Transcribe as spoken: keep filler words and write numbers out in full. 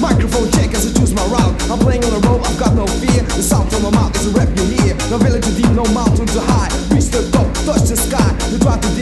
Microphone check as I choose my route. I'm playing on the road, I've got no fear. The sound from my mouth is a rap you hear. No village too deep, no mountain too high. Reach the top, touch the sky. You try to